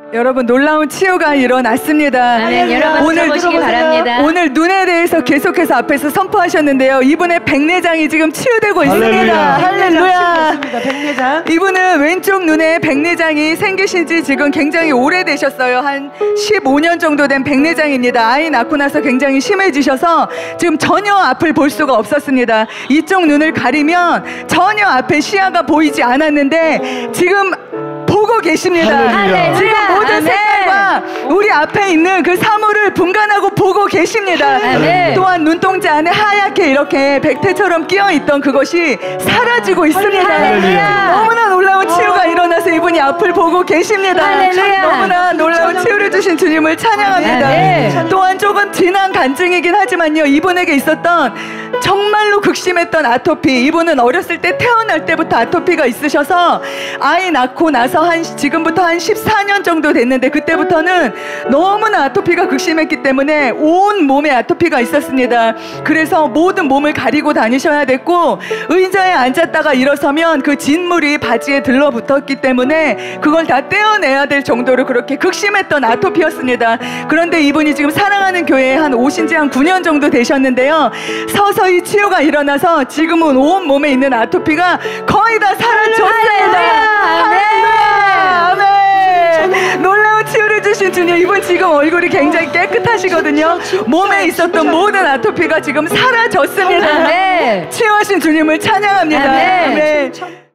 여러분 놀라운 치유가 일어났습니다. 아멘. 여러분 들어보시기 바랍니다. 오늘 눈에 대해서 계속해서 앞에서 선포하셨는데요. 이분의 백내장이 지금 치유되고 있습니다. 할렐루야. 백내장. 이분은 왼쪽 눈에 백내장이 생기신 지 지금 굉장히 오래되셨어요. 한 15년 정도 된 백내장입니다. 아이 낳고 나서 굉장히 심해지셔서 지금 전혀 앞을 볼 수가 없었습니다. 이쪽 눈을 가리면 전혀 앞에 시야가 보이지 않았는데 지금 보고 계십니다. 할렐루야. 지금 모든 색깔과 우리 앞에 있는 그 사물을 분간하고 보고 계십니다. 또한 눈동자 안에 하얗게 이렇게 백태처럼 끼어있던 그것이 사라지고 있습니다. 너무나 놀라운 치유가 일어나서 이분이 앞을 보고 계십니다. 너무나 놀라운 치유를 주신 주님을 찬양합니다. 또한 조금 진한 간증이긴 하지만요, 이분에게 있었던 정말로 극심했던 아토피, 이분은 어렸을 때 태어날 때부터 아토피가 있으셔서 아이 낳고 나서 지금부터 한 14년 정도 됐는데 그때부터는 너무나 아토피가 극심했기 때문에 온 몸에 아토피가 있었습니다. 그래서 모든 몸을 가리고 다니셔야 됐고, 의자에 앉았다가 일어서면 그 진물이 바지에 들러붙었기 때문에 그걸 다 떼어내야 될 정도로 그렇게 극심했던 아토피였습니다. 그런데 이분이 지금 사랑하는 교회에 오신 지 한 9년 정도 되셨는데요, 서서히 치유가 일어나서 지금은 온 몸에 있는 아토피가 거의 다 사라졌습니다. 아멘. 놀라운 치유를 주신 주님, 이분 지금 얼굴이 굉장히 깨끗하시거든요. 몸에 있었던 모든 아토피가 지금 사라졌습니다. 치유하신 주님을 찬양합니다. 아멘.